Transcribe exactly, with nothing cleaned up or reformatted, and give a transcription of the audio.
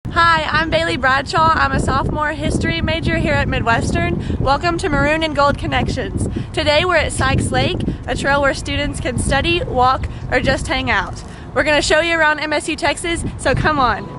Hi, I'm Bailey Bradshaw. I'm a sophomore history major here at Midwestern. Welcome to Maroon and Gold Connections. Today we're at Sykes Lake, a trail where students can study, walk, or just hang out. We're going to show you around M S U Texas, so come on.